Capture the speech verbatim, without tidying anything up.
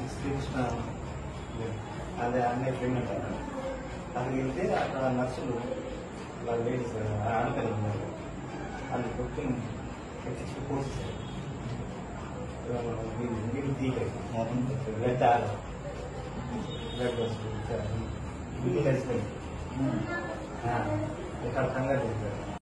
శ్రీకృష్ణ అదే అన్నయ్య ఫ్రెండ్ అంటారు. అక్కడికి వెళ్తే అక్కడ నర్సులు వాళ్ళ లేడీస్ ఆడపిల్లలు ఉన్నారు. వాళ్ళు కొట్టుకుని ఎక్కించి పోసేసారు. నీళ్ళు తీయలేదు మొత్తం బ్లడ్ ఆరు బ్లడ్ వస్తుంది ఇల్లు కలిసిపోయింది. ఇక్కడ కంగారు చేశారు.